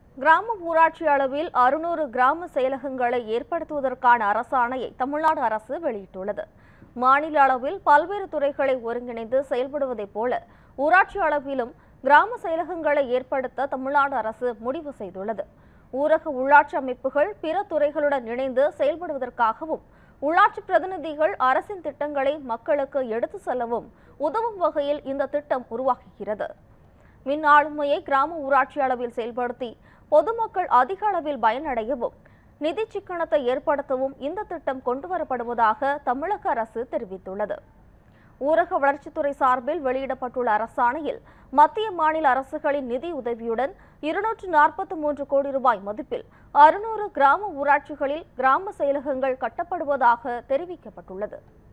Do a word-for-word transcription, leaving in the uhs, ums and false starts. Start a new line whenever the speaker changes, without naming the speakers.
கிராம ஊராட்சி அளவில் அறுநூறு கிராம செயலகங்களை ஏற்படுத்துவதற்கான அரசாணையை தமிழ்நாடு அரசு வெளியிட்டுள்ளது. மாநில அளவில் பல்வேறு துறைகளை ஒருங்கிணைந்து செயல்படுவதைப் போல ஊராட்சி அளவிலும் கிராம செயலகங்களை ஏற்படுத்த தமிழ்நாடு அரசு முடிவு செய்துள்ளது. ஊரக உள்ளாட்சி அமைப்புகள் பிற துறைகளுடன் இணைந்து செயல்படுவதற்காகவும் உள்ளாட்சி பிரதிநிதிகள் அரசின் திட்டங்களை மக்களுக்கு எடுத்து செல்லவும் உதவும் வகையில் இந்த திட்டம் உருவாகுகிறது. மின் ஆளுமையை கிராம ஊராட்சி அளவில் செயல்படுத்தி பொதுமக்கள் அதிக அளவில் பயனடையவும் நிதி சிக்கனத்தை ஏற்படுத்தவும் இந்த திட்டம் கொண்டுவரப்படுவதாக தமிழக அரசு தெரிவித்துள்ளது. ஊரக வளர்ச்சித்துறை சார்பில் வெளியிடப்பட்டுள்ள அரசாணையில் மத்திய மாநில அரசுகளின் நிதி உதவியுடன் இருநூற்று நாற்பத்தி மூன்று கோடி ரூபாய் மதிப்பில் அறுநூறு கிராம ஊராட்சிகளில் கிராம செயலகங்கள் கட்டப்படுவதாக தெரிவிக்கப்பட்டுள்ளது.